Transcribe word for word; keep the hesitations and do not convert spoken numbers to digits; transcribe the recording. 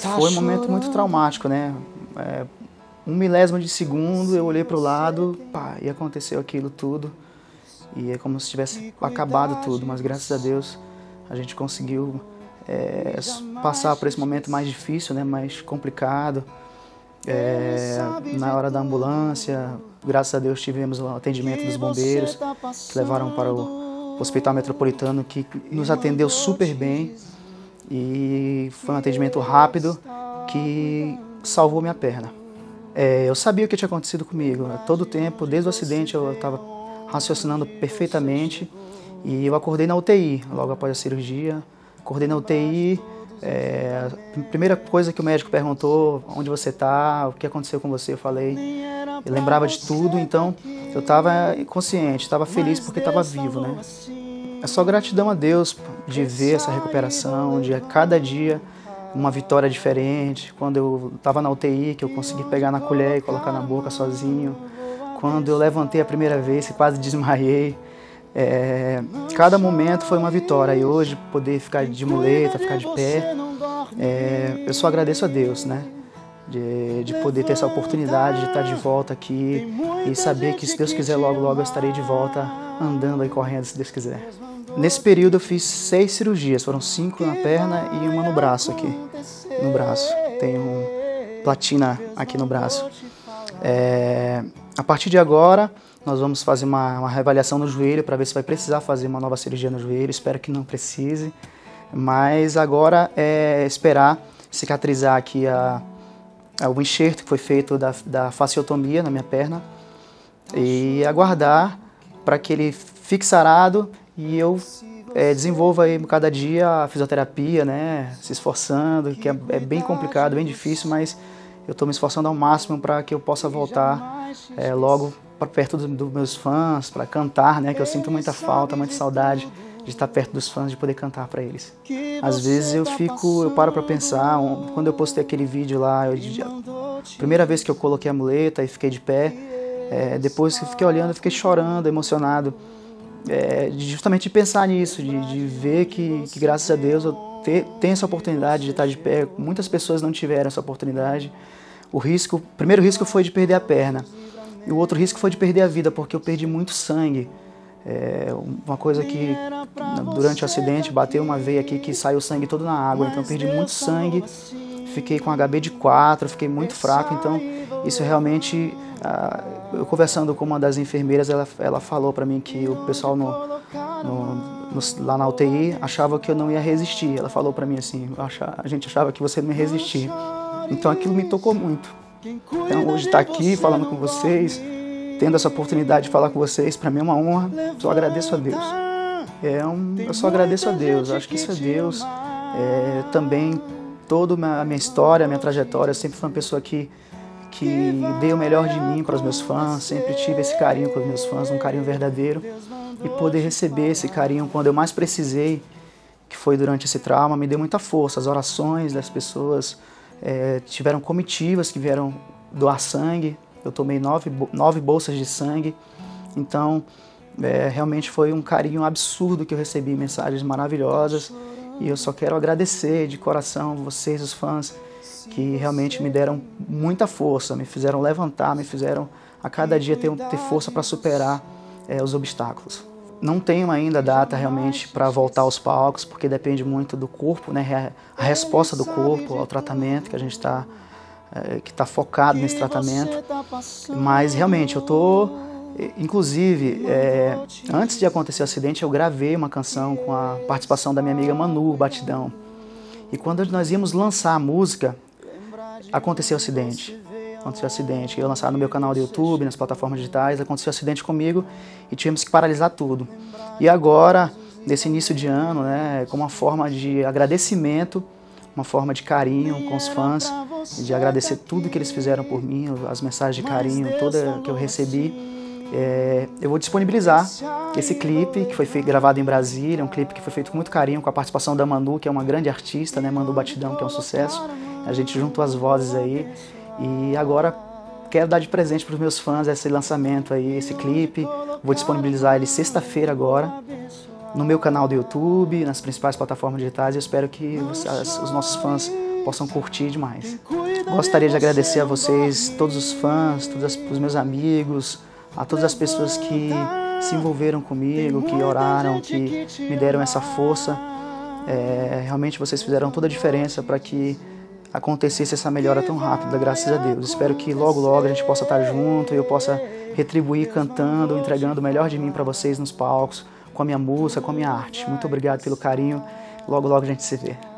Foi um momento muito traumático, né? É, um milésimo de segundo, eu olhei para o lado, pá, e aconteceu aquilo tudo. E é como se tivesse acabado tudo, mas graças a Deus a gente conseguiu é, passar por esse momento mais difícil, né? Mais complicado. É, na hora da ambulância, graças a Deus tivemos o atendimento dos bombeiros, que levaram para o Hospital Metropolitano, que nos atendeu super bem. E foi um atendimento rápido que salvou minha perna. É, eu sabia o que tinha acontecido comigo. Todo o tempo, desde o acidente, eu estava raciocinando perfeitamente. E eu acordei na U T I, logo após a cirurgia. Acordei na U T I. É, a primeira coisa que o médico perguntou, onde você está, o que aconteceu com você, eu falei. Eu lembrava de tudo, então eu estava consciente, estava feliz porque estava vivo, né? É só gratidão a Deus de ver essa recuperação, de a cada dia uma vitória diferente. Quando eu estava na U T I, que eu consegui pegar na colher e colocar na boca sozinho. Quando eu levantei a primeira vez, que quase desmaiei. É, cada momento foi uma vitória. E hoje, poder ficar de muleta, ficar de pé, é, eu só agradeço a Deus, né? De, de poder ter essa oportunidade de estar de volta aqui e saber que, se Deus quiser, logo, logo eu estarei de volta andando e correndo, se Deus quiser. Nesse período eu fiz seis cirurgias, foram cinco na perna e uma no braço aqui, no braço. Tenho um platina aqui no braço. É, a partir de agora, nós vamos fazer uma, uma reavaliação no joelho para ver se vai precisar fazer uma nova cirurgia no joelho. Espero que não precise, mas agora é esperar cicatrizar aqui a, a, o enxerto que foi feito da, da fasciotomia na minha perna e aguardar para que ele fique sarado e eu é, desenvolva aí cada dia a fisioterapia, né, se esforçando, que é, é bem complicado, bem difícil, mas eu estou me esforçando ao máximo para que eu possa voltar é, logo para perto dos do meus fãs, para cantar, né, que eu sinto muita falta, muita saudade de estar perto dos fãs, de poder cantar para eles. Às vezes eu fico, eu paro para pensar, quando eu postei aquele vídeo lá, eu, a primeira vez que eu coloquei a muleta e fiquei de pé, é, depois que eu fiquei olhando, eu fiquei chorando, emocionado, é, de justamente pensar nisso, de, de ver que, que graças a Deus eu ter, tenho essa oportunidade de estar de pé. Muitas pessoas não tiveram essa oportunidade. O risco, o primeiro risco foi de perder a perna e o outro risco foi de perder a vida, porque eu perdi muito sangue. É uma coisa que durante o acidente bateu uma veia aqui que saiu sangue todo na água, então eu perdi muito sangue, fiquei com H B de quatro, fiquei muito fraco, então isso realmente, ah, eu conversando com uma das enfermeiras, ela, ela falou para mim que o pessoal no, no, no, lá na U T I achava que eu não ia resistir. Ela falou para mim assim, achava, a gente achava que você não ia resistir, então aquilo me tocou muito. Então hoje estar aqui falando com vocês, tendo essa oportunidade de falar com vocês, para mim é uma honra, só agradeço a Deus. É um, eu só agradeço a Deus, acho que isso é Deus. É, também toda a minha história, a minha trajetória, eu sempre fui uma pessoa que, que deu o melhor de mim para os meus fãs, sempre tive esse carinho com os meus fãs, um carinho verdadeiro. E poder receber esse carinho quando eu mais precisei, que foi durante esse trauma, me deu muita força. As orações das pessoas, é, tiveram comitivas que vieram doar sangue. Eu tomei nove, nove bolsas de sangue, então é, realmente foi um carinho absurdo que eu recebi, mensagens maravilhosas, e eu só quero agradecer de coração vocês, os fãs, que realmente me deram muita força, me fizeram levantar, me fizeram a cada dia ter, ter força para superar é, os obstáculos. Não tenho ainda data realmente para voltar aos palcos, porque depende muito do corpo, né, a resposta do corpo ao tratamento que a gente está É, que está focado nesse tratamento, mas realmente eu estou, inclusive, é, antes de acontecer o acidente, eu gravei uma canção com a participação da minha amiga Manu Batidão, e quando nós íamos lançar a música, aconteceu o acidente, aconteceu o acidente, eu ia lançar no meu canal do YouTube, nas plataformas digitais, aconteceu o acidente comigo e tivemos que paralisar tudo. E agora, nesse início de ano, né, como uma forma de agradecimento, uma forma de carinho com os fãs, de agradecer tudo que eles fizeram por mim, as mensagens de carinho toda que eu recebi. É, eu vou disponibilizar esse clipe que foi feito, gravado em Brasília, um clipe que foi feito com muito carinho, com a participação da Manu, que é uma grande artista, né, Manu Batidão, que é um sucesso. A gente juntou as vozes aí e agora quero dar de presente para os meus fãs esse lançamento aí, esse clipe. Vou disponibilizar ele sexta-feira agora, no meu canal do YouTube, nas principais plataformas digitais. Eu espero que os, os nossos fãs possam curtir demais. Gostaria de agradecer a vocês, todos os fãs, todos os meus amigos, a todas as pessoas que se envolveram comigo, que oraram, que me deram essa força. É, realmente vocês fizeram toda a diferença para que acontecesse essa melhora tão rápida, graças a Deus. Espero que logo, logo a gente possa estar junto e eu possa retribuir cantando, entregando o melhor de mim para vocês nos palcos, com a minha música, com a minha arte. Muito obrigado pelo carinho. Logo, logo a gente se vê.